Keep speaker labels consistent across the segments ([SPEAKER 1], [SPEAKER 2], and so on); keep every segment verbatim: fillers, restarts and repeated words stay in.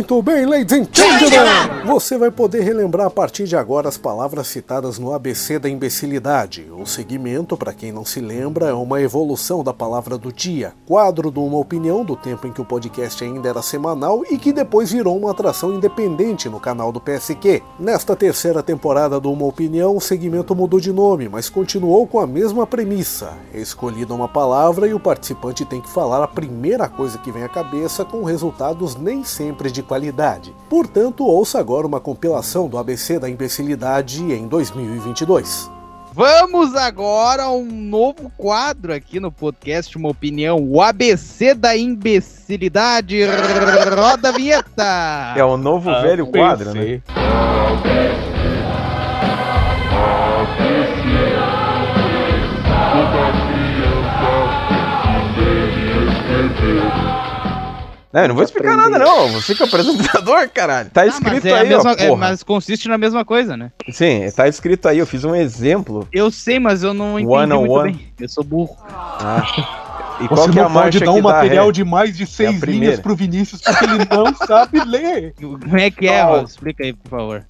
[SPEAKER 1] Muito bem, ladies and gentlemen! Você vai poder relembrar a partir de agora as palavras citadas no A B C da imbecilidade. O segmento, para quem não se lembra, é uma evolução da palavra do dia, quadro de uma opinião do tempo em que o podcast ainda era semanal e que depois virou uma atração independente no canal do P S Q. Nesta terceira temporada do Uma Opinião, o segmento mudou de nome, mas continuou com a mesma premissa. É escolhida uma palavra e o participante tem que falar a primeira coisa que vem à cabeça, com resultados nem sempre de qualidade. Portanto, ouça agora uma compilação do A B C da imbecilidade em dois mil e vinte e dois.
[SPEAKER 2] Vamos agora a um novo quadro aqui no podcast Uma Opinião, o A B C da imbecilidade. Roda a vinheta!
[SPEAKER 3] É o novo ah, velho quadro, né? Não, eu não vou explicar nada não, você que é apresentador, caralho. Tá escrito ah, é aí,
[SPEAKER 2] mesma,
[SPEAKER 3] ó, porra.
[SPEAKER 2] É, mas consiste na mesma coisa, né?
[SPEAKER 3] Sim, tá escrito aí, eu fiz um exemplo.
[SPEAKER 2] Eu sei, mas eu não entendi one muito one. bem. Eu sou burro.
[SPEAKER 3] Ah. E
[SPEAKER 1] você
[SPEAKER 3] qual que é a
[SPEAKER 1] não pode dar um material
[SPEAKER 3] ré?
[SPEAKER 1] de mais de seis é linhas pro Vinícius, porque ele não sabe ler.
[SPEAKER 2] Como é que é, mano? Explica aí, por favor.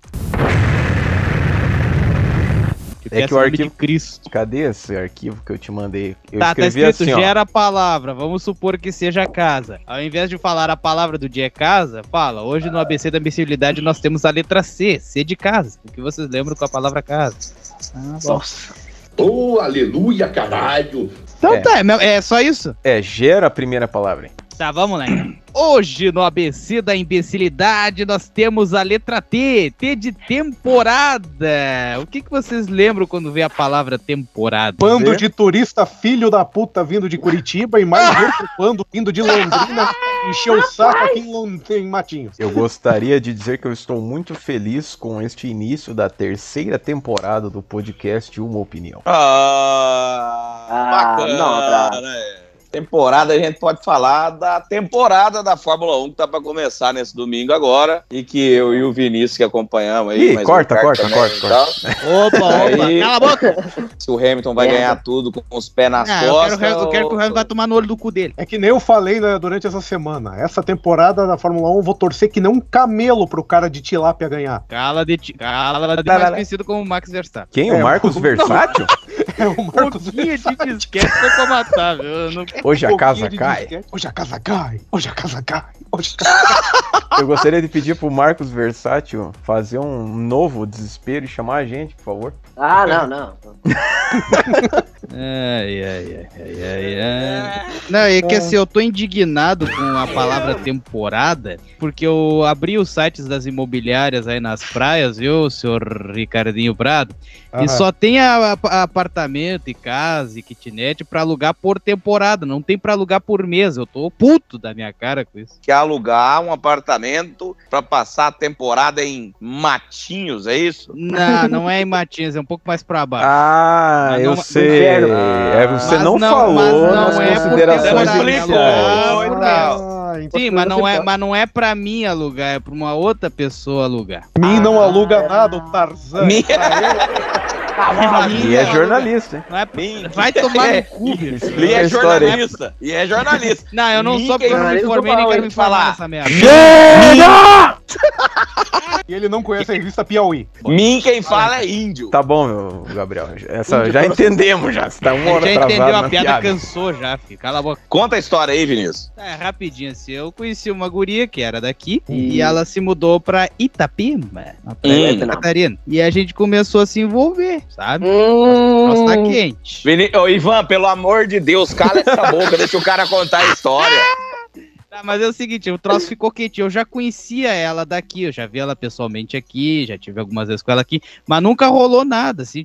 [SPEAKER 3] É que o arquivo... Cristo. Cadê esse arquivo que eu te mandei? Eu
[SPEAKER 2] tá, tá escrito,
[SPEAKER 3] assim,
[SPEAKER 2] gera a palavra, vamos supor que seja casa. Ao invés de falar a palavra do dia é casa, fala, hoje no A B C da imbecilidade nós temos a letra C, C de casa. O que vocês lembram com a palavra casa? Ah,
[SPEAKER 4] nossa. Oh, aleluia, caralho.
[SPEAKER 2] Então
[SPEAKER 3] é.
[SPEAKER 2] tá, é só isso?
[SPEAKER 3] É, gera a primeira palavra.
[SPEAKER 2] Tá, vamos lá. Hoje no A B C da imbecilidade nós temos a letra T, T de temporada. O que, que vocês lembram quando vê a palavra temporada?
[SPEAKER 1] Bando de turista filho da puta vindo de Curitiba e mais outro bando vindo de Londrina encheu o saco aqui em, em Matinhos.
[SPEAKER 3] Eu gostaria de dizer que eu estou muito feliz com este início da terceira temporada do podcast Uma Opinião.
[SPEAKER 5] Ah, ah bacana, não, pra... né? Temporada, a gente pode falar da temporada da Fórmula um que tá pra começar nesse domingo agora e que eu e o Vinícius que acompanhamos aí.
[SPEAKER 3] Ih, corta, corta, corta, corta.
[SPEAKER 2] Opa, opa,
[SPEAKER 5] aí,
[SPEAKER 2] cala a boca!
[SPEAKER 5] Se o Hamilton vai é. ganhar tudo com os pés nas ah, costas...
[SPEAKER 2] Eu quero, eu quero que o Hamilton vai tomar no olho do cu dele.
[SPEAKER 1] É que nem eu falei, né, durante essa semana. Essa temporada da Fórmula um eu vou torcer que nem um camelo pro cara de tilápia ganhar.
[SPEAKER 2] Cala de ti, cala de mais conhecido como Max Verstappen.
[SPEAKER 3] Quem? O Marcos é, Versátil?
[SPEAKER 1] É o Marcos
[SPEAKER 2] Versátil. De disquete foi pra matar, viu? Não...
[SPEAKER 3] Hoje a casa cai.
[SPEAKER 1] Hoje a casa cai. Hoje a casa cai. Hoje a casa cai.
[SPEAKER 3] Eu gostaria de pedir pro Marcos Versátil fazer um novo desespero e chamar a gente, por favor.
[SPEAKER 6] Ah, não, não.
[SPEAKER 2] Ai, ai, ai, ai, ai. Não, é que assim, eu tô indignado com a palavra temporada, porque eu abri os sites das imobiliárias aí nas praias, viu, senhor Ricardinho Prado, ah, e só tem a, a apartamento e casa e kitnet pra alugar por temporada, não tem pra alugar por mês. Eu tô puto da minha cara com isso.
[SPEAKER 5] Quer alugar um apartamento pra passar a temporada em Matinhos, é isso?
[SPEAKER 2] Não, não é em Matinhos, é um pouco mais pra baixo.
[SPEAKER 3] Ah, mas eu não, sei. Ah, é, você não, não falou
[SPEAKER 2] não
[SPEAKER 3] nas
[SPEAKER 2] é
[SPEAKER 3] considerações
[SPEAKER 2] iniciais. Ah, sim, mas não, é, mas não é pra mim alugar, é pra uma outra pessoa alugar.
[SPEAKER 1] Mim ah, não aluga nada, o Tarzan.
[SPEAKER 3] Minha... E é jornalista, hein?
[SPEAKER 2] Não é... Vai tomar no cu,
[SPEAKER 5] E é jornalista. E é jornalista.
[SPEAKER 2] Não, eu não sou porque eu não me formei, nem quero me falar nessa merda.
[SPEAKER 1] E ele não conhece a revista Piauí.
[SPEAKER 5] Mim quem fala é índio.
[SPEAKER 3] Tá bom, meu Gabriel. Essa, já entendemos já. Você tá uma hora
[SPEAKER 2] já entendeu a piada,
[SPEAKER 3] piada,
[SPEAKER 2] cansou já, filho. Cala a boca.
[SPEAKER 5] Conta a história aí, Vinícius.
[SPEAKER 2] É, rapidinho assim. Eu conheci uma guria que era daqui hum. e ela se mudou pra Itapema, na Praia de Catarina. E a gente começou a se envolver, sabe?
[SPEAKER 6] Hum.
[SPEAKER 2] Nossa, tá quente.
[SPEAKER 5] Vini... Ô, Ivan, pelo amor de Deus, cala essa boca, deixa o cara contar a história.
[SPEAKER 2] Tá, mas é o seguinte, o troço ficou quentinho. Eu já conhecia ela daqui, eu já vi ela pessoalmente aqui, já tive algumas vezes com ela aqui, mas nunca rolou nada, assim.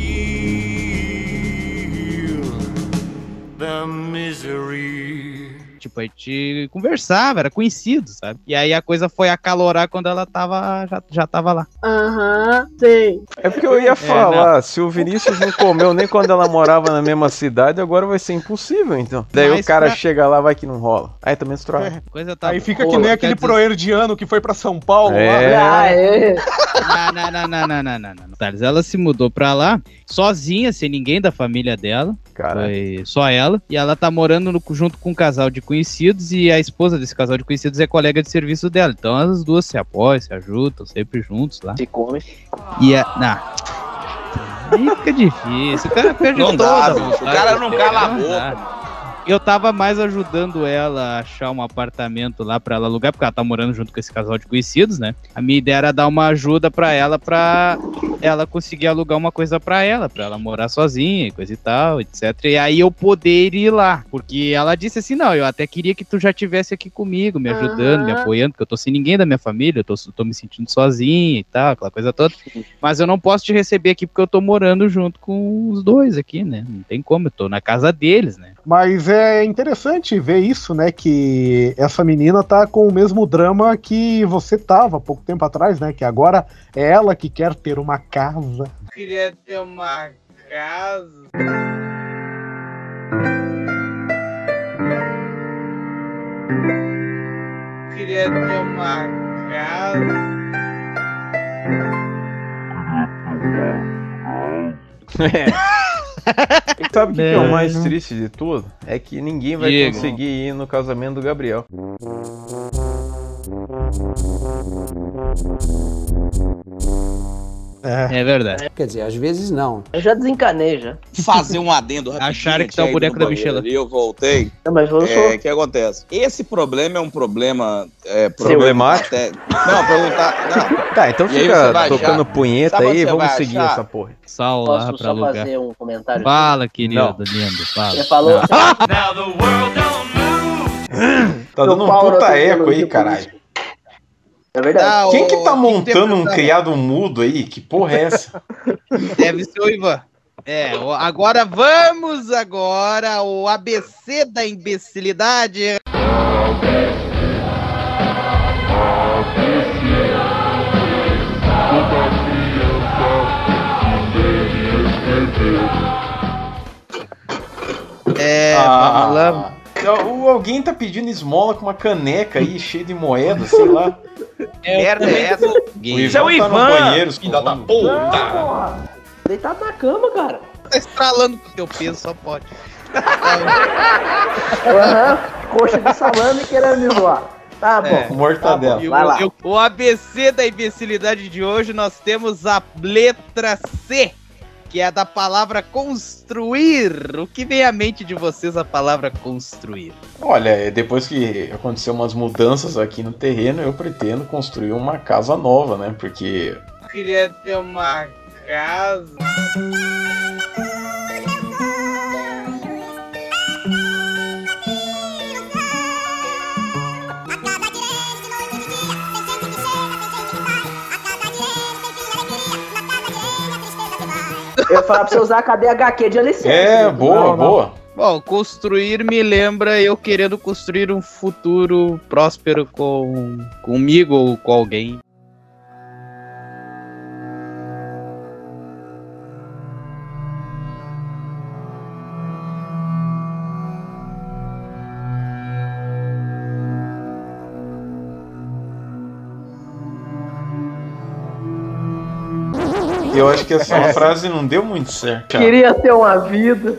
[SPEAKER 2] Feel the misery. Tipo, a gente conversava, era conhecido, sabe? E aí a coisa foi acalorar quando ela tava, já, já tava lá.
[SPEAKER 6] Aham, uhum, sei.
[SPEAKER 3] É porque eu ia falar, é, se o Vinícius não comeu nem quando ela morava na mesma cidade, agora vai ser impossível, então. Daí mas o cara pra... chega lá, vai que não rola. Aí tá menstruado. É.
[SPEAKER 1] Coisa tá aí fica que nem aquele dizer... proerdiano que foi pra São Paulo.
[SPEAKER 3] É.
[SPEAKER 1] Lá. Ah, é.
[SPEAKER 2] Não, não, não, não, não, não, não. Thales, ela se mudou pra lá sozinha, sem ninguém da família dela.
[SPEAKER 3] Cara.
[SPEAKER 2] Foi só ela. E ela tá morando no, junto com um casal de conhecidos e a esposa desse casal de conhecidos é colega de serviço dela. Então as duas se apoiam, se ajudam, sempre juntos lá.
[SPEAKER 6] Se come.
[SPEAKER 2] E a... Não. Aí fica difícil. O cara perde
[SPEAKER 5] Não
[SPEAKER 2] toda
[SPEAKER 5] dá,
[SPEAKER 2] a
[SPEAKER 5] bicho. O
[SPEAKER 2] vontade,
[SPEAKER 5] cara não cala a
[SPEAKER 2] não
[SPEAKER 5] boca.
[SPEAKER 2] dá. Eu tava mais ajudando ela a achar um apartamento lá pra ela alugar, porque ela tá morando junto com esse casal de conhecidos, né? A minha ideia era dar uma ajuda pra ela, pra ela conseguir alugar uma coisa pra ela, pra ela morar sozinha e coisa e tal, etcétera. E aí eu poder ir lá, porque ela disse assim, não, eu até queria que tu já estivesse aqui comigo, me ajudando, me apoiando, porque eu tô sem ninguém da minha família, eu tô, tô me sentindo sozinha e tal, aquela coisa toda. Mas eu não posso te receber aqui porque eu tô morando junto com os dois aqui, né? Não tem como, eu tô na casa deles, né?
[SPEAKER 1] Mas é interessante ver isso, né? Que essa menina tá com o mesmo drama que você tava há pouco tempo atrás, né? Que agora é ela que quer ter uma casa.
[SPEAKER 2] Queria ter uma casa. Queria ter uma casa.
[SPEAKER 3] É. E sabe o que, que é o mais
[SPEAKER 2] Não.
[SPEAKER 3] triste de tudo? É que ninguém vai
[SPEAKER 2] Diego.
[SPEAKER 3] conseguir ir no casamento do Gabriel.
[SPEAKER 2] É verdade.
[SPEAKER 7] Quer dizer, às vezes não.
[SPEAKER 6] Eu já desencanei já.
[SPEAKER 5] Fazer um adendo rapidinho.
[SPEAKER 2] Acharam que tá o
[SPEAKER 5] tinha ido
[SPEAKER 2] boneco
[SPEAKER 5] no
[SPEAKER 2] da
[SPEAKER 5] banheiro
[SPEAKER 2] Michela.
[SPEAKER 5] ali, eu voltei.
[SPEAKER 6] Não, mas eu sou.
[SPEAKER 5] É, o que acontece? Esse problema é um problema... É,
[SPEAKER 3] Problemático?
[SPEAKER 5] até- Não, perguntar...
[SPEAKER 3] Tá, então
[SPEAKER 5] E aí
[SPEAKER 3] fica
[SPEAKER 5] você vai
[SPEAKER 3] tocando
[SPEAKER 5] achar-
[SPEAKER 3] punheta
[SPEAKER 5] Sabe onde
[SPEAKER 3] aí e
[SPEAKER 5] você
[SPEAKER 3] vamos
[SPEAKER 5] vai
[SPEAKER 3] seguir
[SPEAKER 5] achar?
[SPEAKER 3] essa porra.
[SPEAKER 2] Sal lá
[SPEAKER 6] Posso
[SPEAKER 2] pra
[SPEAKER 6] só
[SPEAKER 2] alugar.
[SPEAKER 6] fazer um comentário?
[SPEAKER 2] Fala, querido,
[SPEAKER 3] Não.
[SPEAKER 2] lindo, fala.
[SPEAKER 6] Você falou.
[SPEAKER 2] Não.
[SPEAKER 3] Tá dando um
[SPEAKER 6] Paulo,
[SPEAKER 3] puta
[SPEAKER 6] eu tô
[SPEAKER 3] eco aí,
[SPEAKER 6] falando
[SPEAKER 3] caralho.
[SPEAKER 6] É verdade.
[SPEAKER 3] Quem que tá
[SPEAKER 2] o-
[SPEAKER 3] montando um
[SPEAKER 2] tem que
[SPEAKER 3] criado mudo aí? Que porra é essa?
[SPEAKER 2] Deve ser o Ivan. É, o- agora vamos agora ao A B C da imbecilidade. É, vamos lá.
[SPEAKER 3] O- Alguém tá pedindo esmola com uma caneca aí, cheia de moeda, sei lá.
[SPEAKER 5] Merda é essa?
[SPEAKER 3] Isso é o Ivan! Tá no banheiro,
[SPEAKER 5] Filha da
[SPEAKER 6] Não,
[SPEAKER 5] puta!
[SPEAKER 6] porra. Deitado na cama, cara.
[SPEAKER 2] Tá estralando com o teu peso, só pode.
[SPEAKER 6] Aham. Coxa de salame querendo me zoar. Tá bom.
[SPEAKER 2] É.
[SPEAKER 3] Mortadela.
[SPEAKER 2] E o-
[SPEAKER 6] Vai lá.
[SPEAKER 2] e o- o A B C da imbecilidade de hoje, nós temos a letra C, que é da palavra construir. O que vem à mente de vocês a palavra construir?
[SPEAKER 3] Olha, depois que aconteceu umas mudanças aqui no terreno, eu pretendo construir uma casa nova, né? Porque
[SPEAKER 2] Queria ter uma casa.
[SPEAKER 6] Eu ia falar pra você usar a cadê H Q de licença.
[SPEAKER 3] é, boa,
[SPEAKER 6] Não, não.
[SPEAKER 3] boa.
[SPEAKER 2] Bom, construir me lembra eu querendo construir um futuro próspero com comigo ou com alguém.
[SPEAKER 3] Eu acho que essa frase não deu muito certo.
[SPEAKER 6] Queria ter uma vida.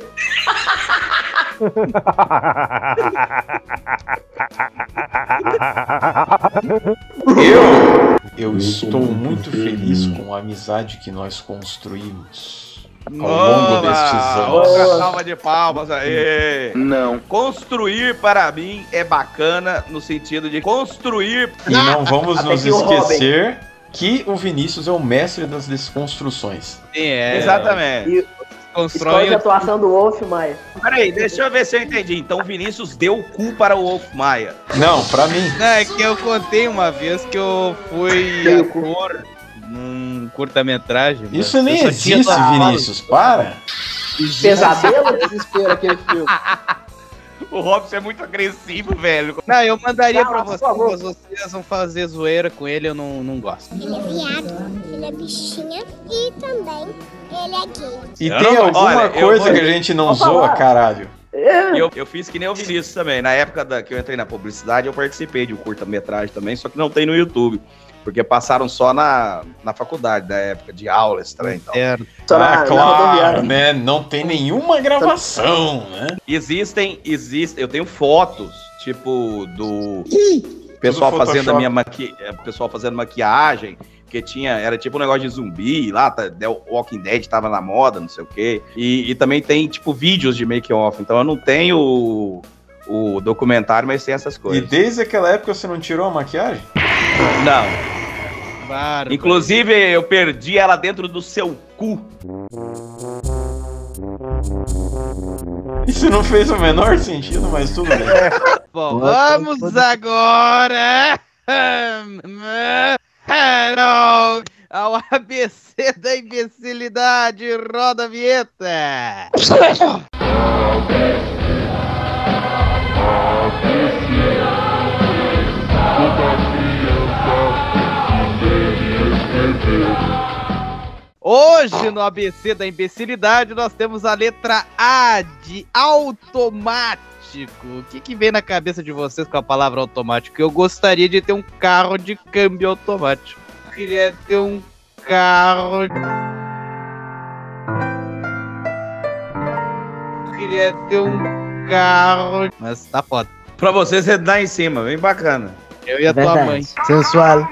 [SPEAKER 3] Eu, eu estou muito feliz com a amizade que nós construímos ao longo destes
[SPEAKER 5] Outra
[SPEAKER 3] anos.
[SPEAKER 5] salva de palmas aí.
[SPEAKER 6] Não.
[SPEAKER 5] Construir para mim é bacana no sentido de construir.
[SPEAKER 3] E não vamos
[SPEAKER 6] Até
[SPEAKER 3] nos
[SPEAKER 6] que o Robin.
[SPEAKER 3] esquecer que o Vinícius é o mestre das desconstruções.
[SPEAKER 2] Sim, é.
[SPEAKER 5] Exatamente.
[SPEAKER 6] E
[SPEAKER 2] Constrói
[SPEAKER 6] escola de atuação do Wolf Maia.
[SPEAKER 5] Peraí, deixa eu ver se eu entendi. Então o Vinícius deu o cu para o Wolf Maia.
[SPEAKER 3] Não, pra mim.
[SPEAKER 2] Não, é que eu contei uma vez que eu fui
[SPEAKER 6] Dei o cu.
[SPEAKER 2] ator num curta-metragem.
[SPEAKER 3] Isso
[SPEAKER 2] mas
[SPEAKER 3] nem
[SPEAKER 2] eu só tinha
[SPEAKER 3] existe,
[SPEAKER 2] tatuado.
[SPEAKER 3] Vinícius. Para.
[SPEAKER 6] Pesadelo desespero aquele filme.
[SPEAKER 5] O Robson é muito agressivo, velho.
[SPEAKER 2] Não, eu mandaria
[SPEAKER 6] Não,
[SPEAKER 2] pra
[SPEAKER 6] por
[SPEAKER 2] vocês,
[SPEAKER 6] favor.
[SPEAKER 2] mas vocês vão fazer zoeira com ele, eu não, não gosto.
[SPEAKER 8] Ele é viado, ele é bichinha e também ele é gay.
[SPEAKER 3] E
[SPEAKER 5] Eu
[SPEAKER 3] tem
[SPEAKER 5] não-
[SPEAKER 3] alguma
[SPEAKER 5] olha, eu
[SPEAKER 3] coisa
[SPEAKER 5] vou-
[SPEAKER 3] que a gente não
[SPEAKER 6] Vou
[SPEAKER 3] zoa,
[SPEAKER 6] falar.
[SPEAKER 3] caralho.
[SPEAKER 6] É.
[SPEAKER 5] E Eu, eu fiz que nem o Vinícius também. Na época da, que eu entrei na publicidade, eu participei de um curta-metragem também, só que não tem no YouTube. Porque passaram só na, na faculdade, na época de aula estranha e tal.
[SPEAKER 2] É.
[SPEAKER 3] Ah, claro, né? Não tem nenhuma gravação, né?
[SPEAKER 5] Existem, existem, eu tenho fotos, tipo, do pessoal fazendo a minha maqui... pessoal fazendo maquiagem, que tinha, era tipo um negócio de zumbi lá, tá, The Walking Dead tava na moda, não sei o quê. E, e também tem, tipo, vídeos de make-off, então eu não tenho o, o documentário, mas tem essas coisas.
[SPEAKER 3] E desde aquela época você não tirou a maquiagem?
[SPEAKER 5] Não.
[SPEAKER 2] Bárbaro.
[SPEAKER 5] Inclusive, eu perdi ela dentro do seu cu.
[SPEAKER 3] Isso não fez o menor sentido, mas tudo bem.
[SPEAKER 2] Bom, vamos agora ao A B C da imbecilidade. Roda a vinheta. Hoje no A B C da imbecilidade nós temos a letra A de automático. O que, que vem na cabeça de vocês com a palavra automático? Eu gostaria de ter um carro de câmbio automático. Eu queria ter um carro. Eu queria ter um carro. Mas tá foda.
[SPEAKER 5] Pra você, você dá em cima, bem bacana.
[SPEAKER 2] Eu e a tua mãe.
[SPEAKER 6] Sensual.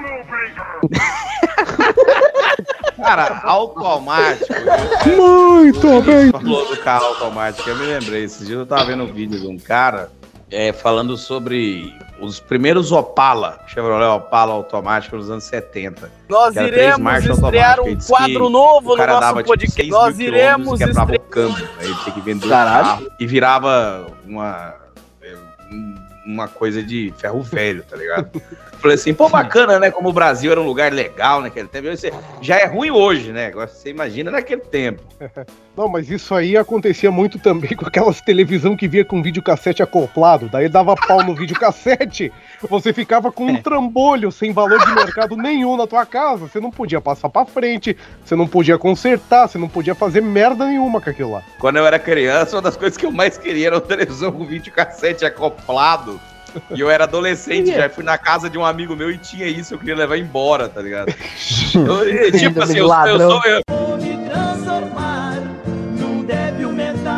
[SPEAKER 5] Cara, automático.
[SPEAKER 1] Muito bem.
[SPEAKER 5] Falou do carro automático, eu me lembrei. Esses dias eu tava vendo um vídeo de um cara é, falando sobre os primeiros Opala, Chevrolet Opala automático nos anos setenta.
[SPEAKER 7] Nós iremos estrear um quadro novo no nosso podcast. Nós iremos
[SPEAKER 5] estrear o câmbio. Aí ele tinha que vender o carro e virava uma, uma coisa de ferro velho, tá ligado? Falei assim, pô, bacana, né? Como o Brasil era um lugar legal naquele tempo. Já é ruim hoje, né? Agora você imagina naquele tempo.
[SPEAKER 9] Não, mas isso aí acontecia muito também com aquelas televisão que via com videocassete acoplado. Daí dava pau no videocassete, você ficava com um trambolho sem valor de mercado nenhum na tua casa. Você não podia passar pra frente, você não podia consertar, você não podia fazer merda nenhuma com aquilo lá.
[SPEAKER 5] Quando eu era criança, uma das coisas que eu mais queria era uma televisão com videocassete acoplado. E eu era adolescente, já fui na casa de um amigo meu e tinha isso, eu queria levar embora, tá ligado? Eu, tipo assim, eu, eu sou... Eu... Vou me transformar num débil
[SPEAKER 3] metal.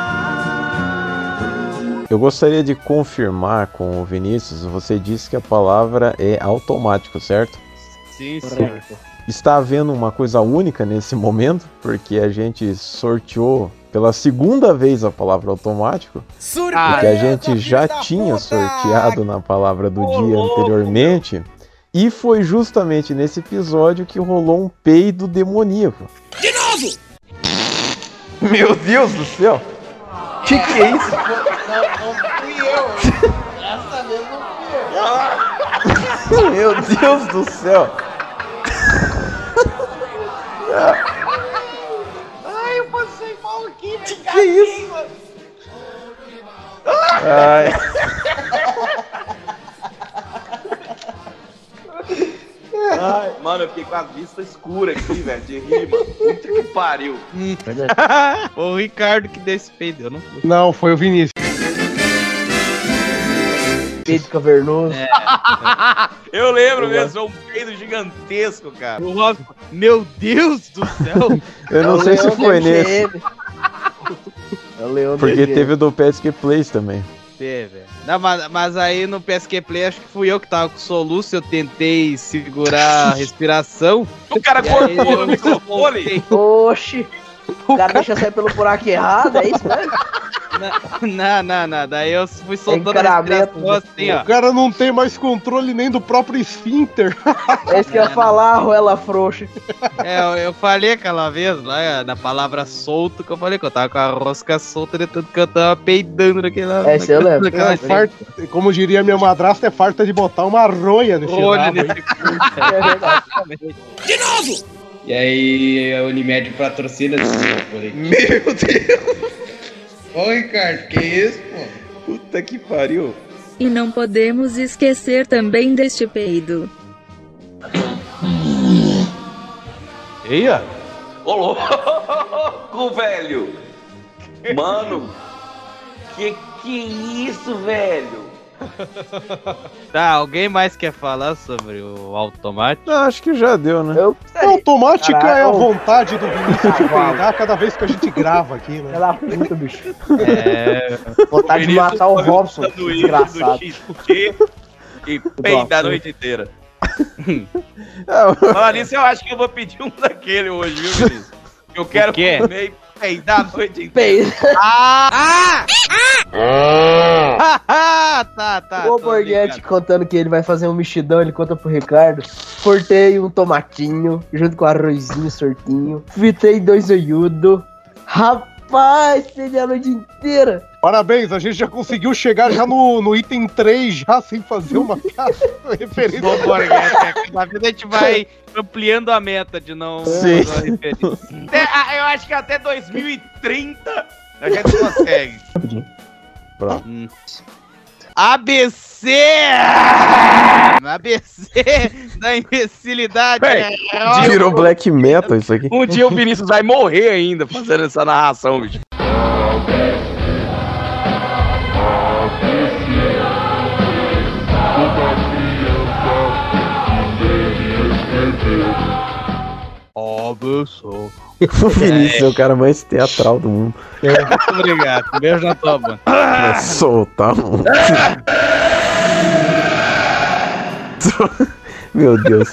[SPEAKER 3] Eu gostaria de confirmar com o Vinícius, você disse que a palavra é automático, certo?
[SPEAKER 2] Sim, certo.
[SPEAKER 3] Está havendo uma coisa única nesse momento, porque a gente sorteou pela segunda vez a palavra automático, surpresa, porque a gente já tinha sorteado na palavra do oh, dia anteriormente, e foi justamente nesse episódio que rolou um peido demoníaco.
[SPEAKER 7] De novo!
[SPEAKER 3] Meu Deus do céu! Que que é isso?
[SPEAKER 7] Não, não fui eu! Essa vez não fui eu!
[SPEAKER 3] Meu Deus do céu!
[SPEAKER 7] Ai, eu passei mal aqui,
[SPEAKER 3] que que é isso? Ai.
[SPEAKER 5] Ai, mano, eu fiquei com a vista escura aqui, velho, de rir, mano. Puta que pariu.
[SPEAKER 2] O Ricardo que deu esse peido, eu não fui.
[SPEAKER 9] Não, foi o Vinícius.
[SPEAKER 6] Peido cavernoso.
[SPEAKER 5] É, é. Eu lembro mesmo, é um peido gigantesco, cara.
[SPEAKER 2] Meu Deus do céu.
[SPEAKER 3] Eu não
[SPEAKER 6] é
[SPEAKER 3] sei se foi nesse.
[SPEAKER 6] É o Leão
[SPEAKER 3] Porque teve o do P S Q Plays também.
[SPEAKER 2] Teve. Não, mas, mas aí no P S Q Play acho que fui eu que tava com soluço, eu tentei segurar a respiração.
[SPEAKER 5] O cara cortou no microfone.
[SPEAKER 6] Oxi. O cara deixa sair pelo buraco errado, é isso mesmo?
[SPEAKER 2] Não, não, não. Daí eu fui soltando a respiração assim, ó.
[SPEAKER 9] O cara não tem mais controle nem do próprio esfíncter.
[SPEAKER 6] É isso que eu ia falar, roela frouxa.
[SPEAKER 2] É, eu, eu falei aquela vez lá, na palavra solto, que eu falei que eu tava com a rosca solta de tanto que eu tava peidando naquela...
[SPEAKER 6] É, isso eu lembro.
[SPEAKER 9] É farta, como diria minha madrasta, é farta de botar uma rolha no
[SPEAKER 2] Rolha
[SPEAKER 9] nesse
[SPEAKER 2] É verdade.
[SPEAKER 7] De novo!
[SPEAKER 2] E aí a Unimed patrocina esse
[SPEAKER 3] Meu Deus!
[SPEAKER 2] Ô Ricardo, que isso, pô?
[SPEAKER 3] Puta que pariu.
[SPEAKER 10] E não podemos esquecer também deste peido.
[SPEAKER 3] Eia!
[SPEAKER 5] Ô louco, velho! Mano, que que é isso, velho?
[SPEAKER 2] Tá, alguém mais quer falar sobre o automático?
[SPEAKER 3] Não, acho que já deu, né?
[SPEAKER 9] Eu... A automática Caraca, é a vontade do Vinícius de peidar cada vez que a gente grava aqui, né?
[SPEAKER 6] Ela puta, bicho.
[SPEAKER 2] É...
[SPEAKER 6] Vontade de matar o Robson, desgraçado.
[SPEAKER 5] E peidar a noite inteira. Olha, nisso eu acho que eu vou pedir um daquele hoje, viu, Vinícius? Eu quero comer e peidar a noite inteira.
[SPEAKER 2] Ah! Ah! Ah! Ah! Tá, tá.
[SPEAKER 6] O Borghetti contando que ele vai fazer um mexidão, ele conta pro Ricardo. Cortei um tomatinho, junto com arrozinho sortinho. Fritei dois olhudos. Rapaz, peguei a noite inteira.
[SPEAKER 9] Parabéns, a gente já conseguiu chegar já no, no item três, já sem fazer uma referência.
[SPEAKER 2] Bom, Borghetti, na vida a gente vai ampliando a meta de não...
[SPEAKER 3] Sim.
[SPEAKER 5] Até, eu acho que até dois mil e trinta a gente consegue.
[SPEAKER 3] Pronto.
[SPEAKER 2] Hum. A B C! A B C da imbecilidade.
[SPEAKER 5] Hey,
[SPEAKER 2] é...
[SPEAKER 3] Virou black metal isso aqui.
[SPEAKER 5] Um dia o Vinícius vai morrer ainda fazendo essa narração, bicho.
[SPEAKER 2] Abençoa.
[SPEAKER 3] O Vinícius é o cara mais teatral do mundo.
[SPEAKER 2] Muito obrigado. Um beijo na tua banda.
[SPEAKER 3] Vai soltar, mano. Meu Deus.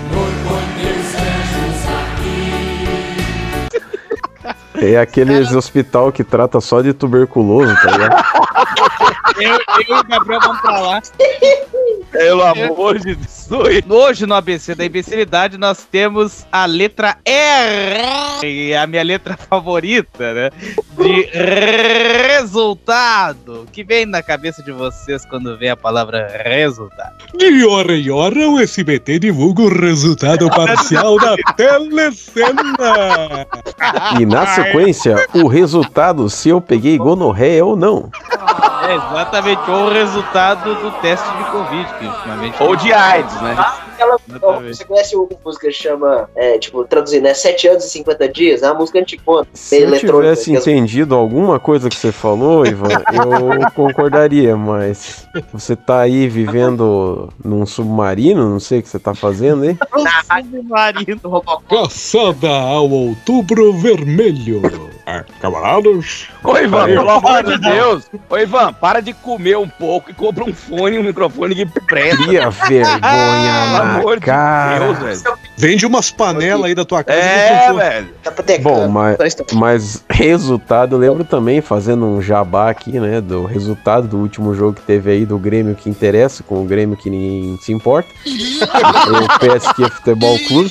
[SPEAKER 3] É aqueles hospital que trata só de tuberculoso, tá ligado?
[SPEAKER 2] Eu, eu e o Gabriel vamos pra lá.
[SPEAKER 5] Pelo amor de Deus.
[SPEAKER 2] Hoje no A B C da imbecilidade nós temos a letra R, e a minha letra favorita, né? De resultado. Que vem na cabeça de vocês quando vem a palavra resultado?
[SPEAKER 11] De hora em hora o S B T divulga o resultado parcial da telecena.
[SPEAKER 3] E na sequência, o resultado se eu peguei gonorreia ou não.
[SPEAKER 2] É exatamente o resultado do teste de Covid, que ultimamente...
[SPEAKER 5] Ou de AIDS, né?
[SPEAKER 6] Aquela, você conhece uma música que chama, é, tipo, traduzindo, né? sete anos e cinquenta dias? É uma música antigona.
[SPEAKER 3] Se eu tivesse entendido alguma coisa que você falou, Ivan, eu concordaria, mas você tá aí vivendo num submarino, não sei o que você tá fazendo aí.
[SPEAKER 2] Submarino,
[SPEAKER 11] Caçada ao Outubro Vermelho. Ah, camaradas.
[SPEAKER 5] Ô, Ivan, pelo amor de Deus. Ô, Ivan, para de comer um pouco e compra um fone e um microfone que presta.
[SPEAKER 3] Cria vergonha. Pelo amor
[SPEAKER 5] de Deus, velho.
[SPEAKER 11] Vende umas panelas aí da tua casa.
[SPEAKER 5] É, velho.
[SPEAKER 3] Bom, mas, mas resultado, eu lembro também, fazendo um jabá aqui, né, do resultado do último jogo que teve aí do Grêmio que interessa, com o Grêmio que ninguém se importa. O P S Q Futebol Clube.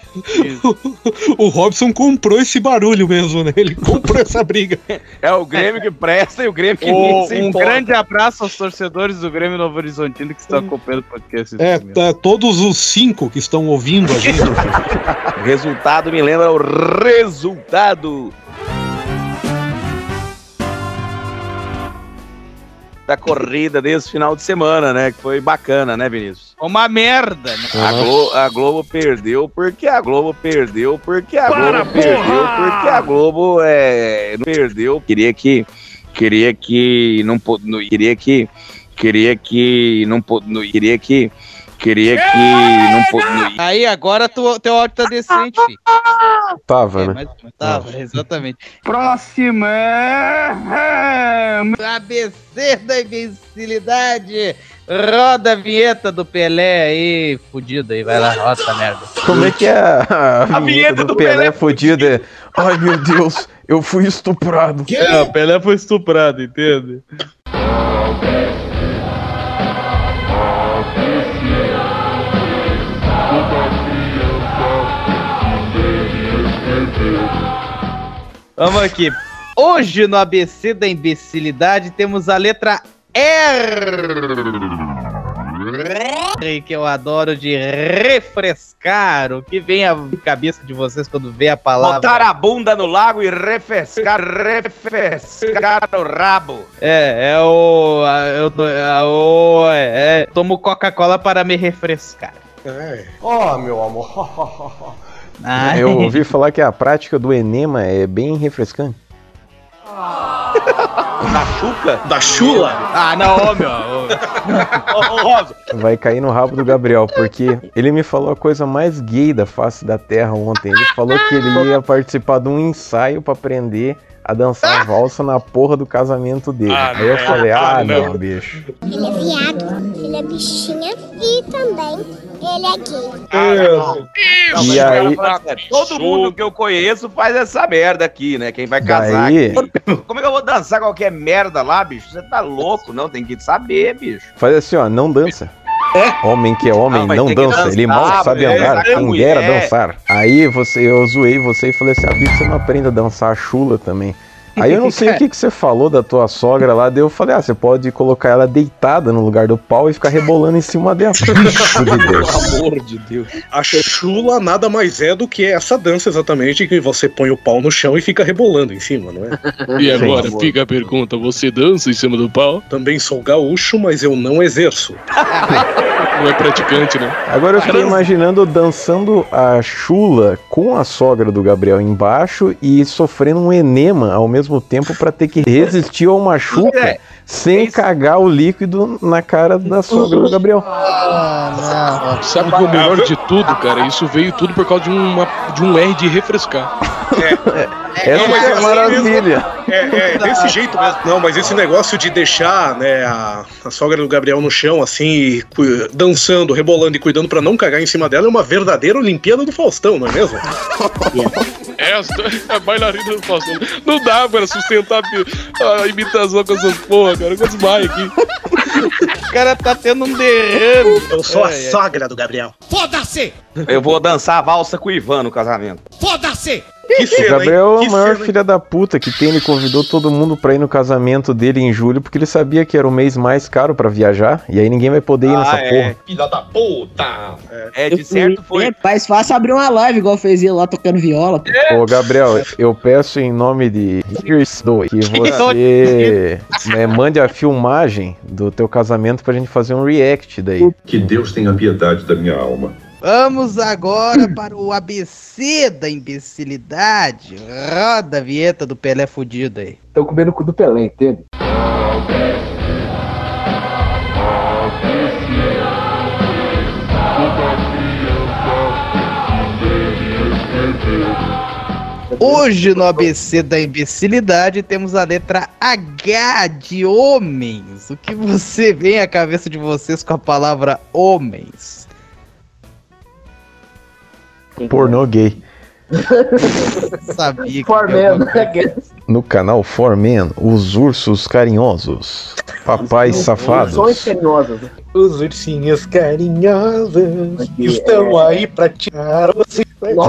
[SPEAKER 11] O Robson comprou esse barulho mesmo, né? Ele comprou essa briga.
[SPEAKER 5] É o Grêmio que presta e o Grêmio que
[SPEAKER 2] o,
[SPEAKER 5] se
[SPEAKER 2] Um
[SPEAKER 5] importa.
[SPEAKER 2] grande abraço aos torcedores do Grêmio Novo Horizontino que estão acompanhando o podcast.
[SPEAKER 11] É, tá, todos os cinco que estão ouvindo a gente.
[SPEAKER 5] O resultado me lembra o resultado da corrida desse final de semana, né? Que foi bacana, né, Vinícius?
[SPEAKER 2] Uma merda, né?
[SPEAKER 5] A, Glo- a Globo perdeu porque a Globo perdeu porque a Globo
[SPEAKER 11] Para,
[SPEAKER 5] perdeu
[SPEAKER 11] porra!
[SPEAKER 5] porque a Globo é, não perdeu. Queria que queria que não po- não- queria que queria que não po- não- queria que queria que não po- não-
[SPEAKER 2] Aí agora tu, teu áudio tá decente, filho.
[SPEAKER 3] Tava,
[SPEAKER 2] É,
[SPEAKER 3] né?
[SPEAKER 2] mas, tava, exatamente. Próxima! A B C da imbecilidade! Roda a vinheta do Pelé aí, fudido aí, vai lá, roda essa merda.
[SPEAKER 3] Como é que é a, a,
[SPEAKER 5] A
[SPEAKER 3] vinheta
[SPEAKER 5] vinheta
[SPEAKER 3] do,
[SPEAKER 5] do
[SPEAKER 3] Pelé,
[SPEAKER 5] Pelé
[SPEAKER 3] fodida? É, ai meu Deus, eu fui estuprado.
[SPEAKER 2] É, o Pelé foi estuprado, entende? Vamos aqui. Hoje no A B C da imbecilidade temos a letra R, que eu adoro de refrescar. O que vem à cabeça de vocês quando vê a palavra?
[SPEAKER 5] botar a bunda no lago e refrescar, refrescar o rabo.
[SPEAKER 2] É, é o... Eu, é, o é, é, tomo Coca-Cola para me refrescar.
[SPEAKER 9] É. Ó, oh, meu amor.
[SPEAKER 2] Ai.
[SPEAKER 3] Eu ouvi falar que a prática do enema é bem refrescante.
[SPEAKER 5] Da chuca?
[SPEAKER 11] Da chula?
[SPEAKER 2] Ah, não, ô, meu. Ô,
[SPEAKER 3] ô, Rosa. Vai cair no rabo do Gabriel, porque ele me falou a coisa mais gay da face da terra ontem. Ele falou que ele ia participar de um ensaio pra aprender a dançar valsa na porra do casamento dele. Ah, aí eu falei, ah, ah não, não, bicho.
[SPEAKER 8] Ele é viado, ele é bichinha e também ele é gay.
[SPEAKER 5] Ah, não. E aí... Todo mundo que eu conheço faz essa merda aqui, né? Quem vai casar
[SPEAKER 3] Daí...
[SPEAKER 5] aqui. Como é que eu vou dançar qualquer merda lá, bicho? Você tá louco, não? Tem que saber, bicho.
[SPEAKER 3] Faz assim, ó, não dança. É? Homem que é homem não, não dança, dançar, ele mal sabe é, andar, é, quem dera é. dançar. Aí você, eu zoei você e falei assim, ah, bicho, você não aprende a dançar a chula também. Aí eu não sei o que, que você falou da tua sogra lá, daí eu falei, ah, você pode colocar ela deitada no lugar do pau e ficar rebolando em cima dela.
[SPEAKER 11] de Deus. Pelo amor de Deus. A chula nada mais é do que essa dança exatamente, que você põe o pau no chão e fica rebolando em cima, não é? E agora Sim, fica a pergunta, você dança em cima do pau? Também sou gaúcho, mas eu não exerço. Não é praticante, né?
[SPEAKER 3] Agora eu fiquei imaginando dançando a chula com a sogra do Gabriel embaixo e sofrendo um enema ao mesmo tempo pra ter que resistir a uma chuca é. sem Isso. cagar o líquido na cara da sogra do Gabriel.
[SPEAKER 11] Ah, sabe o que é o melhor de tudo, cara? Isso veio tudo por causa de, uma, de um R de refrescar. É.
[SPEAKER 3] Essa não, é maravilha.
[SPEAKER 11] É, é desse jeito mesmo. Não, mas esse negócio de deixar, né, a, a sogra do Gabriel no chão, assim, dançando, rebolando e cuidando pra não cagar em cima dela, é uma verdadeira Olimpíada do Faustão, não é mesmo? É, é a bailarina do Faustão. Não dá pra sustentar a imitação com essas porra, cara. Eu desmaio aqui.
[SPEAKER 2] O cara tá tendo um derrame.
[SPEAKER 11] Eu sou é, a é. sogra do Gabriel.
[SPEAKER 5] Foda-se! Eu vou dançar a valsa com o Ivan no casamento.
[SPEAKER 11] Foda-se!
[SPEAKER 3] O Gabriel é o maior filho da puta que tem, ele convidou todo mundo pra ir no casamento dele em julho, porque ele sabia que era o mês mais caro pra viajar, e aí ninguém vai poder ir ah, nessa
[SPEAKER 5] é.
[SPEAKER 3] porra.
[SPEAKER 5] Filha da puta! É, é de certo foi... É
[SPEAKER 6] mais fácil abrir uma live, igual fez ele lá tocando viola.
[SPEAKER 3] É. Ô, Gabriel, eu peço em nome de Here's dois que você né, mande a filmagem do teu casamento pra gente fazer um react daí.
[SPEAKER 4] Que Deus tenha piedade da minha alma.
[SPEAKER 2] Vamos agora para o A B C da imbecilidade. Roda a vinheta do Pelé fudido aí.
[SPEAKER 6] Tô comendo o cu do Pelé, entende?
[SPEAKER 2] Hoje no A B C da imbecilidade temos a letra H de homens. O que você vem à cabeça de vocês com a palavra homens?
[SPEAKER 3] Pornô gay.
[SPEAKER 2] Sabia que
[SPEAKER 6] For Men.
[SPEAKER 3] No canal For Men, os ursos carinhosos. Papais safados.
[SPEAKER 6] Os carinhosos.
[SPEAKER 11] Os ursinhos carinhosos Aqui, estão é... aí pra tirar você.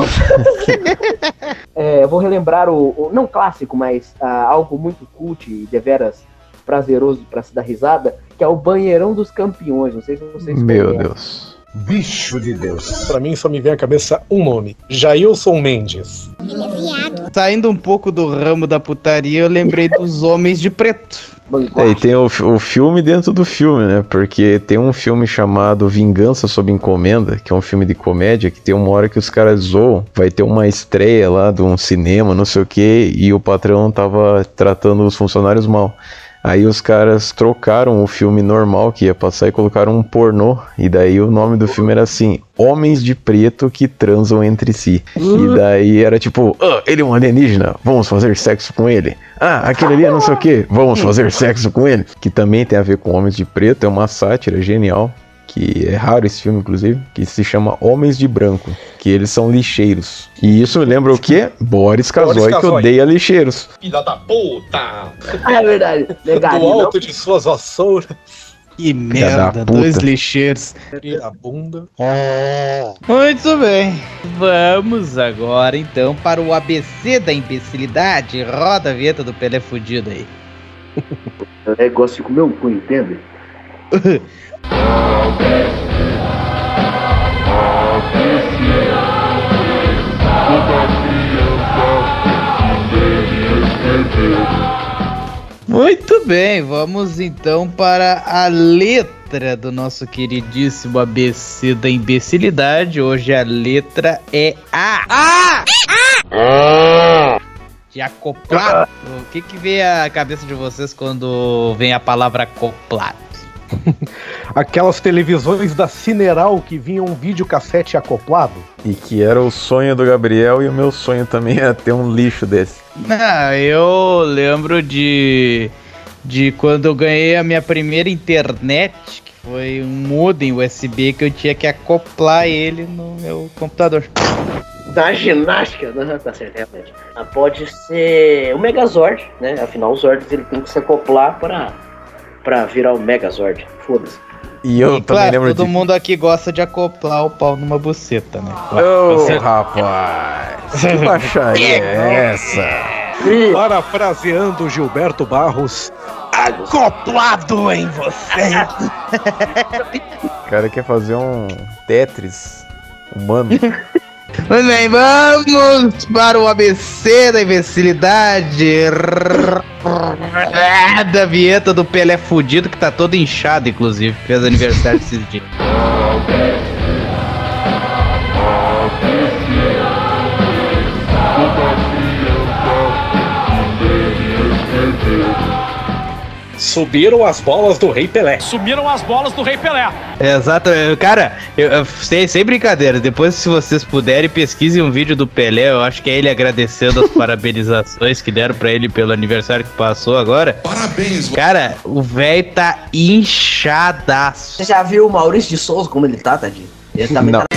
[SPEAKER 6] é, eu vou relembrar o, o não clássico, mas uh, algo muito cult e deveras prazeroso pra se dar risada, que é o Banheirão dos Campeões. Não sei se vocês
[SPEAKER 3] Meu
[SPEAKER 6] conhecem.
[SPEAKER 3] Deus.
[SPEAKER 11] Bicho de Deus. Pra mim só me vem à cabeça um nome: Jailson Mendes.
[SPEAKER 8] Ele é viado.
[SPEAKER 2] Saindo um pouco do ramo da putaria, eu lembrei dos Homens de Preto.
[SPEAKER 3] É, e tem o, o filme dentro do filme, né? Porque tem um filme chamado Vingança Sob Encomenda, que é um filme de comédia, que tem uma hora que os caras zoam. Vai ter uma estreia lá de um cinema, não sei o que, e o patrão tava tratando os funcionários mal. Aí os caras trocaram o filme normal que ia passar e colocaram um pornô. E daí o nome do filme era assim: Homens de Preto que transam entre si. E daí era tipo, ah, ele é um alienígena, vamos fazer sexo com ele. Ah, aquele ali é não sei o que, vamos fazer sexo com ele. Que também tem a ver com Homens de Preto, é uma sátira genial. Que é raro esse filme, inclusive, que se chama Homens de Branco, que eles são lixeiros. E isso lembra o quê? Boris Casoy, que odeia lixeiros.
[SPEAKER 5] Filha da puta!
[SPEAKER 6] É verdade. Legal,
[SPEAKER 11] do alto de suas vassouras.
[SPEAKER 2] Que merda, dois lixeiros.
[SPEAKER 11] A bunda.
[SPEAKER 2] Muito bem. Vamos agora, então, para o A B C da imbecilidade. Roda a vinheta do Pelé fudido aí.
[SPEAKER 6] É gosto de comer um cu, entende?
[SPEAKER 2] Muito bem, vamos então para a letra do nosso queridíssimo A B C da imbecilidade. Hoje a letra é A. A! A! De acoplar. O que que vem à cabeça de vocês quando vem a palavra acoplado?
[SPEAKER 9] Aquelas televisões da Cineral que vinham um videocassete acoplado.
[SPEAKER 3] E que era o sonho do Gabriel e o meu sonho também era ter um lixo desse.
[SPEAKER 2] Não, eu lembro de, de quando eu ganhei a minha primeira internet, que foi um modem U S B que eu tinha que acoplar ele no meu computador.
[SPEAKER 6] Da ginástica, né? Tá certo, realmente. Ah, pode ser o Megazord, né? Afinal, o Zord ele tem que se acoplar pra, pra virar o Megazord. Foda-se.
[SPEAKER 3] E eu
[SPEAKER 2] e,
[SPEAKER 3] também
[SPEAKER 2] claro,
[SPEAKER 3] lembro
[SPEAKER 2] todo
[SPEAKER 3] de...
[SPEAKER 2] mundo aqui gosta de acoplar o pau numa buceta, né?
[SPEAKER 3] Ô, oh, rapaz! Que baixaria é essa?
[SPEAKER 9] Parafraseando Gilberto Barros, acoplado em você!
[SPEAKER 3] O cara quer fazer um Tetris humano.
[SPEAKER 2] Muito bem, vamos para o A B C da imbecilidade. Da vinheta do Pelé fudido, que tá todo inchado, inclusive. Fez aniversário esses dias.
[SPEAKER 11] Subiram as bolas do Rei Pelé.
[SPEAKER 12] Sumiram as bolas do Rei Pelé.
[SPEAKER 2] Exato, cara, eu, eu, sem, sem brincadeira, depois se vocês puderem, pesquisem um vídeo do Pelé, eu acho que é ele agradecendo as parabenizações que deram pra ele pelo aniversário que passou agora.
[SPEAKER 13] Parabéns,
[SPEAKER 2] cara, o velho tá inchadaço.
[SPEAKER 6] Você já viu o Maurício de Souza como ele tá, tadinho? Ele também
[SPEAKER 3] Não.
[SPEAKER 6] tá...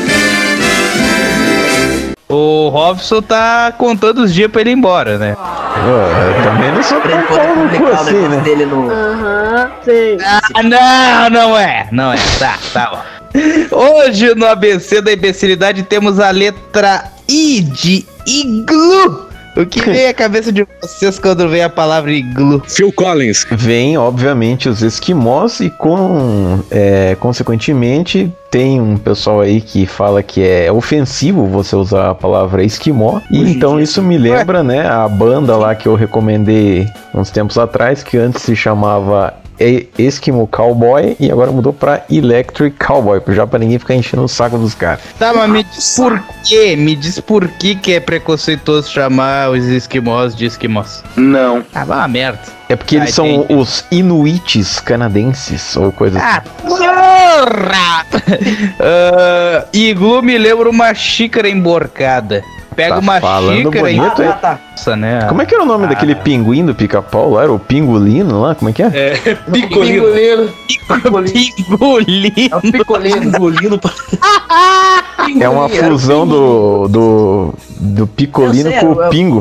[SPEAKER 2] O Robson tá contando os dias pra ele ir embora, né?
[SPEAKER 3] Eu também não sou tão pau no cu assim, né?
[SPEAKER 6] Dele no...
[SPEAKER 8] Aham, sei.
[SPEAKER 2] Ah, não, não é, não é, tá, tá bom. Hoje no A B C da imbecilidade temos a letra I de iglu. O que vem à cabeça de vocês quando vem a palavra iglu?
[SPEAKER 11] Phil Collins.
[SPEAKER 3] Vem, obviamente, os esquimós e, com, é, consequentemente, tem um pessoal aí que fala que é ofensivo você usar a palavra esquimó. E
[SPEAKER 6] Hoje
[SPEAKER 3] então
[SPEAKER 6] dia,
[SPEAKER 3] isso me lembra, né, a banda lá que eu recomendei uns tempos atrás, que antes se chamava Eskimo Cowboy e agora mudou pra Electric Cowboy, já pra ninguém ficar enchendo o saco dos caras.
[SPEAKER 2] Tá, mas me diz por quê? Me diz por que que é preconceituoso chamar os esquimós de esquimós?
[SPEAKER 5] Não.
[SPEAKER 2] Ah, vai uma merda.
[SPEAKER 3] É porque eles
[SPEAKER 2] Ah,
[SPEAKER 3] são
[SPEAKER 2] entendi.
[SPEAKER 3] os inuites canadenses, ou coisa
[SPEAKER 2] Ah,
[SPEAKER 3] assim.
[SPEAKER 2] porra! uh, iglu me lembra uma xícara emborcada. Pega
[SPEAKER 3] Tá
[SPEAKER 2] uma
[SPEAKER 3] falando
[SPEAKER 2] xícara e
[SPEAKER 3] bonito, hein?
[SPEAKER 6] Ah, tá.
[SPEAKER 2] nossa, né?
[SPEAKER 3] Como é que era o nome
[SPEAKER 2] Ah.
[SPEAKER 3] daquele pinguim do pica-pau lá? Era o pingolino lá? Como é que é?
[SPEAKER 11] É, Picolino.
[SPEAKER 6] Pingolino.
[SPEAKER 2] Pingolino.
[SPEAKER 6] É o picolino.
[SPEAKER 5] Engolindo pra...
[SPEAKER 3] É uma fusão do, do, do picolino
[SPEAKER 6] Eu sei,
[SPEAKER 3] com
[SPEAKER 6] eu-
[SPEAKER 3] o pingo.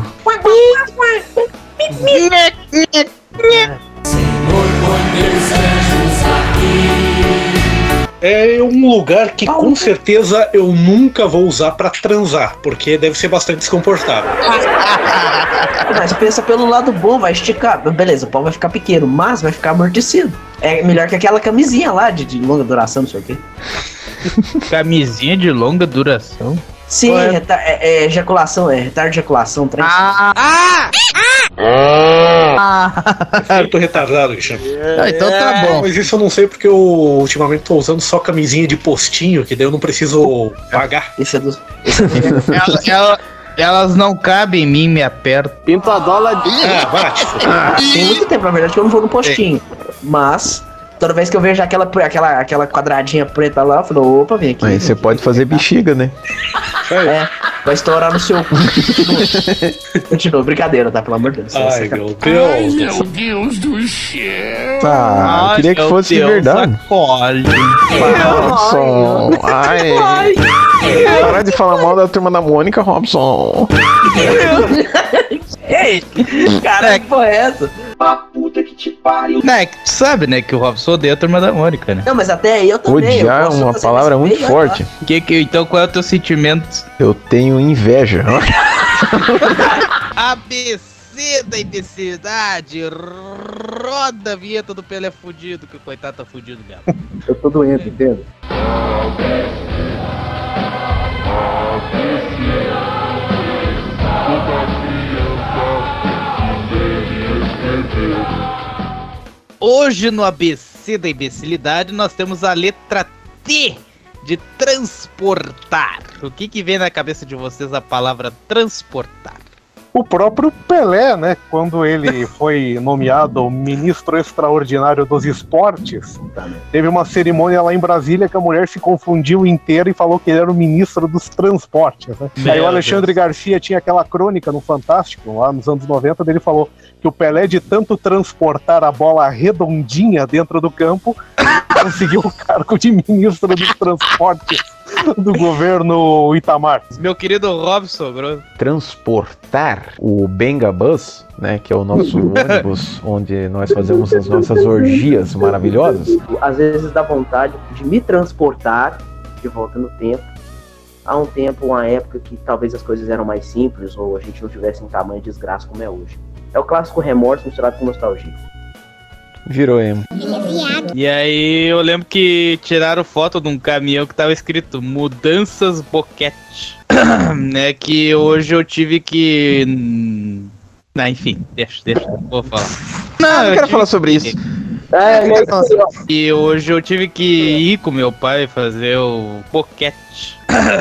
[SPEAKER 11] É um lugar que com certeza eu nunca vou usar pra transar, porque deve ser bastante desconfortável.
[SPEAKER 6] Mas pensa pelo lado bom, vai esticar. Beleza, o pau vai ficar pequeno, mas vai ficar amortecido. É melhor que aquela camisinha lá de, de longa duração, não sei o quê.
[SPEAKER 2] Camisinha de longa duração.
[SPEAKER 6] Sim,
[SPEAKER 2] Ué.
[SPEAKER 6] reta- é, é ejaculação, é retardo de ejaculação. Trem.
[SPEAKER 2] Ah! Ah!
[SPEAKER 11] Eu tô retardado, Cristiano.
[SPEAKER 2] Ah, então tá bom.
[SPEAKER 11] Mas isso eu não sei porque eu ultimamente tô usando só camisinha de postinho, que daí eu não preciso pagar.
[SPEAKER 6] Esse é do. Esse é do...
[SPEAKER 2] Ela- ela- elas não cabem em mim, me apertam.
[SPEAKER 5] Pintadola de...
[SPEAKER 11] Ah, bate.
[SPEAKER 6] Tem muito tempo, na verdade, que eu não vou no postinho. Mas, toda vez que eu vejo aquela, aquela, aquela quadradinha preta lá, eu falo, opa, vem aqui.
[SPEAKER 3] Aí você pode fazer bexiga, né?
[SPEAKER 6] É, vai estourar no seu cu. Continua, brincadeira, tá? Pelo amor de Deus.
[SPEAKER 11] Ai, meu Deus.
[SPEAKER 12] Meu Deus do céu.
[SPEAKER 3] Ah, eu queria que
[SPEAKER 2] meu
[SPEAKER 3] fosse de
[SPEAKER 2] Deus,
[SPEAKER 3] verdade.
[SPEAKER 2] Acolhe.
[SPEAKER 3] Robson, ai. Para de falar mal da turma da Mônica, Robson.
[SPEAKER 6] Ei, cara, que porra é essa?
[SPEAKER 2] Né, que tu sabe, né, que o Robson odeia a Turma da Mônica, né?
[SPEAKER 6] Não, mas até aí eu também.
[SPEAKER 3] Odiar
[SPEAKER 6] eu
[SPEAKER 3] é
[SPEAKER 6] posso
[SPEAKER 3] uma
[SPEAKER 6] fazer
[SPEAKER 3] palavra
[SPEAKER 6] mais
[SPEAKER 3] muito
[SPEAKER 6] bem,
[SPEAKER 3] forte.
[SPEAKER 2] Que, que, então qual é o teu sentimento?
[SPEAKER 3] Eu tenho inveja.
[SPEAKER 2] A B C da imbecilidade. Roda a vinheta do Pelé fudido, que o coitado tá fudido mesmo.
[SPEAKER 6] Eu tô doente, entendeu?
[SPEAKER 2] Hoje no A B C da imbecilidade nós temos a letra T de transportar. O que que vem na cabeça de vocês a palavra transportar?
[SPEAKER 9] O próprio Pelé, né, quando ele foi nomeado ministro extraordinário dos esportes, teve uma cerimônia lá em Brasília que a mulher se confundiu inteira e falou que ele era o ministro dos transportes, né? Aí o Alexandre Deus. Garcia tinha aquela crônica no Fantástico, lá nos anos noventa, dele falou que o Pelé, de tanto transportar a bola redondinha dentro do campo, conseguiu o cargo de ministro dos transportes do governo Itamar.
[SPEAKER 2] Meu querido Robson, bro.
[SPEAKER 3] Transportar o Benga Bus, né, que é o nosso ônibus onde nós fazemos as nossas orgias maravilhosas.
[SPEAKER 6] Às vezes dá vontade de me transportar de volta no tempo, há um tempo, uma época que talvez as coisas eram mais simples ou a gente não tivesse em tamanho de desgraça como é hoje. É o clássico remorso misturado com nostalgia.
[SPEAKER 3] Virou emo.
[SPEAKER 2] E aí eu lembro que tiraram foto de um caminhão que tava escrito Mudanças Boquete. Né, que hoje eu tive que... Ah, enfim, deixa, deixa, vou falar.
[SPEAKER 3] Não, ah, eu não quero falar sobre isso.
[SPEAKER 6] É, é isso.
[SPEAKER 2] E hoje eu tive que ir com meu pai fazer o boquete.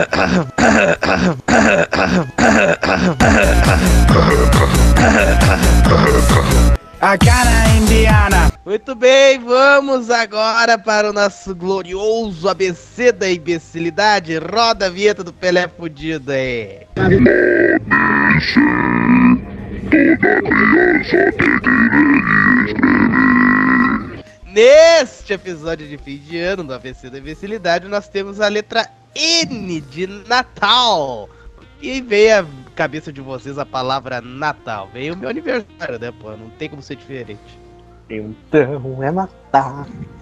[SPEAKER 7] A cara indiana.
[SPEAKER 2] Muito bem, vamos agora para o nosso glorioso A B C da imbecilidade. Roda a vinheta do Pelé fudido aí.
[SPEAKER 12] Toda criança tem que escrever.
[SPEAKER 2] Neste episódio de fim de ano do A B C da imbecilidade, nós temos a letra N de Natal. E veio a cabeça de vocês a palavra Natal. Veio o meu aniversário, né, pô? Não tem como ser diferente.
[SPEAKER 6] Então é Natal.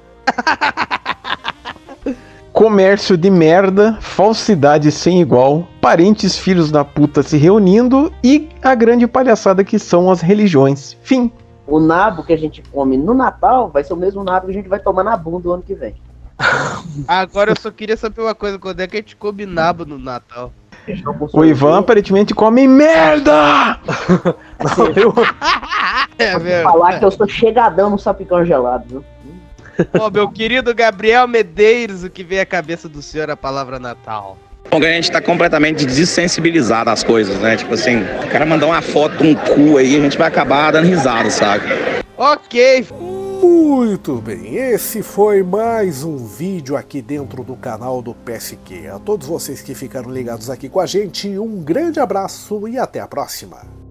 [SPEAKER 3] Comércio de merda, falsidade sem igual, parentes filhos da puta se reunindo e a grande palhaçada que são as religiões. Fim.
[SPEAKER 6] O nabo que a gente come no Natal vai ser o mesmo nabo que a gente vai tomar na bunda o ano que vem.
[SPEAKER 2] Agora eu só queria saber uma coisa, quando é que a gente come nabo no Natal?
[SPEAKER 3] O Ivan aparentemente come merda!
[SPEAKER 6] Não, eu... é, vou falar que eu sou chegadão no sapicão gelado, viu?
[SPEAKER 2] Ó, meu querido Gabriel Medeiros, o que vem à cabeça do senhor a palavra Natal?
[SPEAKER 5] A gente tá completamente desensibilizado às coisas, né? Tipo assim, o cara mandar uma foto com um cu aí, a gente vai acabar dando risada, sabe?
[SPEAKER 2] Ok.
[SPEAKER 1] Muito bem, esse foi mais um vídeo aqui dentro do canal do P S Q. A todos vocês que ficaram ligados aqui com a gente, um grande abraço e até a próxima.